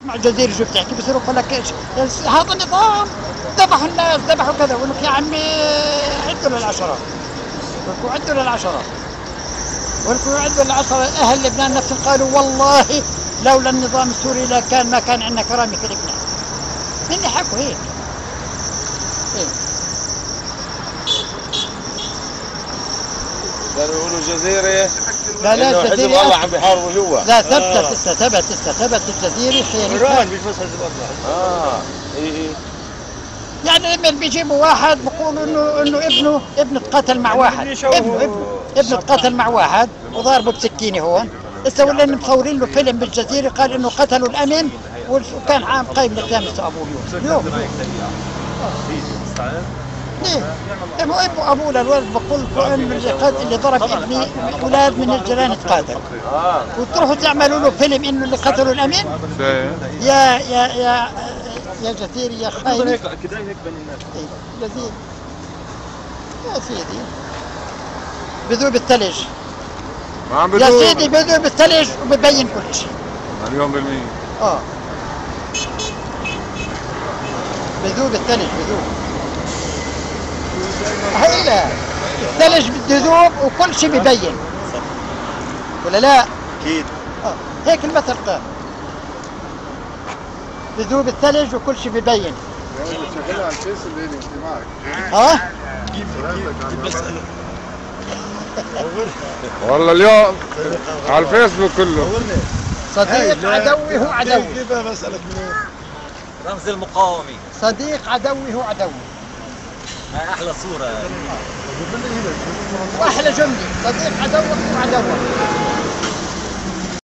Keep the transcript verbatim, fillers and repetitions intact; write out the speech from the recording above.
مع الجزائر شو بتحكي بصيروا يقول لك ايش هذا النظام ذبحوا الناس ذبحوا كذا، يقول لك يا عمي عدوا للعشرة، ولكوا عدوا للعشرة، ولكوا عدوا للعشرة. أهل لبنان نفسهم قالوا والله لولا النظام السوري لكان ما كان عندنا كرامة في لبنان. من حكوا هيك؟ إيه؟ كانوا يقولوا جزيري. لا لا الجزيري والله عم بيحاربوا جوا. لا ثبتت ثبت ثبت الجزيري خيانتها. مش بس حزب الله. اه اي اي. يعني لما بيجيبوا واحد بقولوا انه انه ابنه ابنه تقاتل مع واحد، ابنه ابنه ابنه تقاتل مع واحد وضاربه بسكينه هون. هسه ولا مصورين له فيلم بالجزيره قال انه قتلوا الامن وكان عام قايم للتامس ابوه اليوم. اليوم ليه؟ المهم ابوه للولد بقول له اللي اللي ضرب ابني اولاد من الجيران تقاتل. وتروحوا تعملوا له فيلم انه اللي قتلوا الامن؟ يا يا يا يا جزيري يا خاين. هيك كده هيك بين الناس. جزيري يا سيدي بذوب الثلج. ما عم بذوب يا سيدي بذوب الثلج وببين كل شيء. مليون بالمية. اه بذوب الثلج بذوب. هلا الثلج بده يذوب وكل شيء ببين. ولا لا؟ اكيد. اه هيك المثل قال. بذوب الثلج وكل شيء ببين. شغلها على الفيس اللي انت معك. ها؟ كيف كيف بسأله. والله اليوم على الفيسبوك كله. صديق عدوي هو عدوي. كيف بسألك منين؟ رمز المقاومة. صديق عدوي هو عدوي. هاي أحلى صورة. واحلى جملة صديق عدوك هو عدوك.